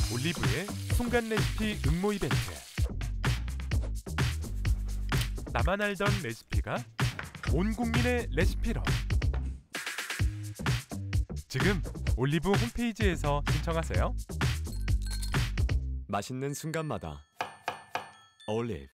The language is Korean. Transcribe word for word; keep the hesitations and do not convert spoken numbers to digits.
올리브의 순간 레시피 응모 이벤트. 나만 알던 레시피가 온 국민의 레시피로. 지금 올리브 홈페이지에서 신청하세요. 맛있는 순간마다 올리브.